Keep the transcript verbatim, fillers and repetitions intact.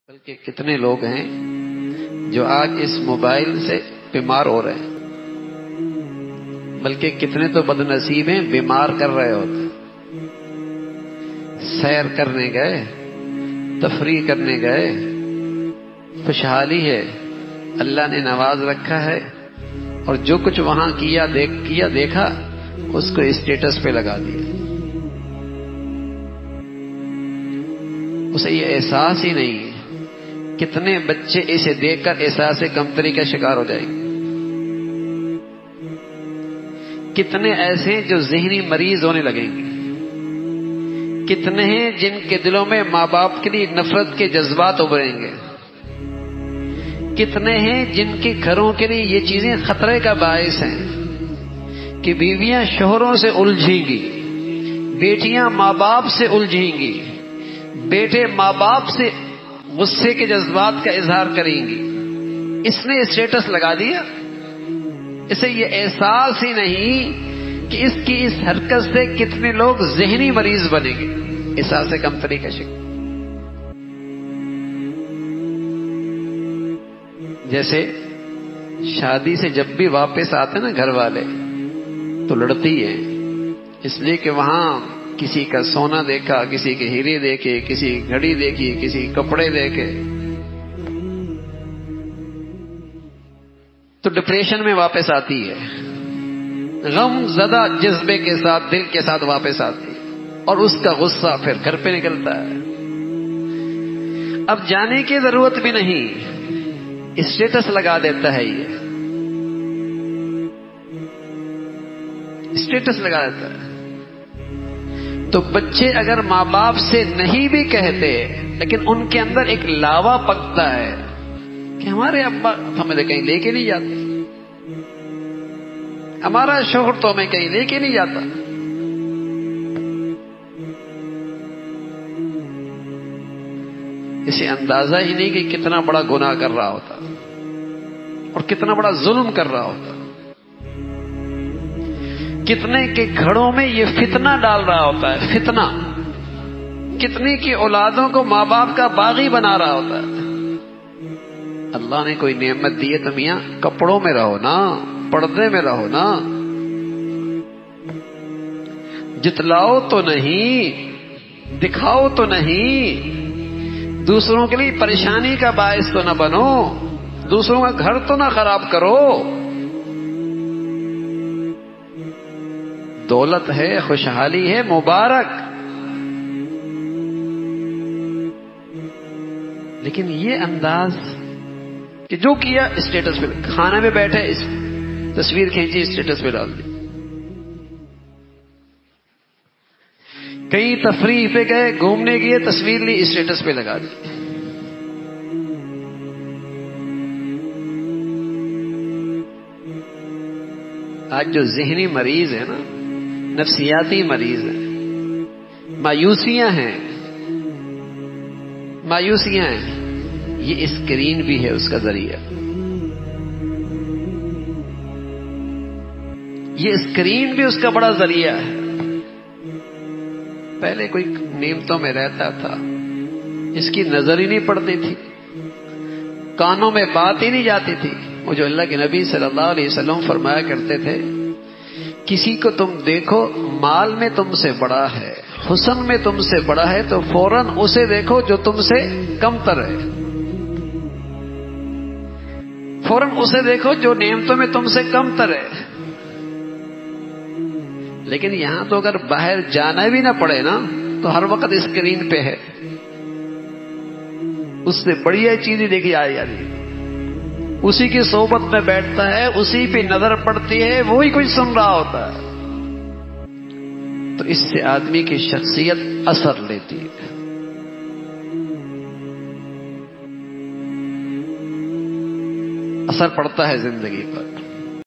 بلکہ کتنے لوگ ہیں جو آج اس موبائل سے بیمار ہو رہے ہیں، بلکہ کتنے تو بد نصیب ہیں بیمار کر رہے ہوتے۔ سیر کرنے گئے، تفریح کرنے گئے، خوشحالی ہے، اللہ نے نواز رکھا ہے، اور جو کچھ وہاں کیا دیکھ کیا دیکھا اس کو اسٹیٹس پہ لگا دیا۔ اسے یہ احساس ہی نہیں ہے۔ کتنے بچے اسے دیکھ کر احساس کمتری کا شکار ہو جائیں گے، کتنے ایسے ہیں جو ذہنی مریض ہونے لگیں گے، کتنے ہیں جن کے دلوں میں ماں باپ کے لیے نفرت کے جذبات ابھریں گے، کتنے ہیں جن کے گھروں کے لیے یہ چیزیں خطرے کا باعث ہیں کہ بیویاں شوہروں سے الجھیں گی، بیٹیاں ماں باپ سے الجھیں گی، بیٹے ماں باپ سے غصے کے جذبات کا اظہار کریں گی۔ اس نے اسٹیٹس لگا دیا، اسے یہ احساس ہی نہیں کہ اس کی اس حرکت سے کتنے لوگ ذہنی مریض بنیں گے، احساس کمتری کا شکار۔ جیسے شادی سے جب بھی واپس آتے نا گھر والے تو لڑتی ہیں، اس لیے کہ وہاں کسی کا سونا دیکھا، کسی کے ہیرے دیکھے، کسی کی گھڑی دیکھی، کسی کپڑے دیکھے، تو ڈپریشن میں واپس آتی ہے، غم زدہ جذبے کے ساتھ، دل کے ساتھ واپس آتی ہے، اور اس کا غصہ پھر گھر پہ نکلتا ہے۔ اب جانے کی ضرورت بھی نہیں، اسٹیٹس لگا دیتا ہے، یہ اسٹیٹس لگا دیتا ہے۔ تو بچے اگر ماں باپ سے نہیں بھی کہتے لیکن ان کے اندر ایک لاوا پکتا ہے کہ ہمارے ابا ہمیں کہیں لے کے نہیں جاتے، ہمارا شوہر تو ہمیں کہیں لے کے نہیں جاتا۔ اسے اندازہ ہی نہیں کہ کتنا بڑا گناہ کر رہا ہوتا اور کتنا بڑا ظلم کر رہا ہوتا، کتنے کے گھروں میں یہ فتنہ ڈال رہا ہوتا ہے، فتنہ، کتنے کی اولادوں کو ماں باپ کا باغی بنا رہا ہوتا ہے۔ اللہ نے کوئی نعمت دی ہے تو میاں کپڑوں میں رہو نا، پردے میں رہو نا، جتلاؤ تو نہیں، دکھاؤ تو نہیں، دوسروں کے لیے پریشانی کا باعث تو نہ بنو، دوسروں کا گھر تو نہ خراب کرو۔ دولت ہے، خوشحالی ہے، مبارک، لیکن یہ انداز کہ جو کیا اسٹیٹس پہ، کھانے میں بیٹھے اس تصویر کھینچی اسٹیٹس پہ ڈال دی، کہیں تفریح پہ گئے، گھومنے گئے، تصویر لی اسٹیٹس پہ لگا دی۔ آج جو ذہنی مریض ہے نا، نفسیاتی مریض ہیں، مایوسیاں ہیں، مایوسیاں ہیں، یہ اسکرین بھی ہے اس کا ذریعہ، یہ اسکرین بھی اس کا بڑا ذریعہ ہے۔ پہلے کوئی نعمتوں میں رہتا تھا، اس کی نظر ہی نہیں پڑتی تھی، کانوں میں بات ہی نہیں جاتی تھی۔ وہ جو اللہ کے نبی صلی اللہ علیہ وسلم فرمایا کرتے تھے، کسی کو تم دیکھو مال میں تم سے بڑا ہے، حسن میں تم سے بڑا ہے، تو فوراً اسے دیکھو جو تم سے کم تر ہے، فوراً اسے دیکھو جو نعمتوں میں تم سے کم تر ہے۔ لیکن یہاں تو اگر باہر جانا بھی نہ پڑے نا تو ہر وقت اسکرین پہ ہے، اس سے بڑھیا چیزیں دیکھی آ جاتی ہے، اسی کی صحبت میں بیٹھتا ہے، اسی پہ نظر پڑتی ہے، وہی کچھ سن رہا ہوتا ہے، تو اس سے آدمی کی شخصیت اثر لیتی ہے۔ اثر پڑتا ہے زندگی پر۔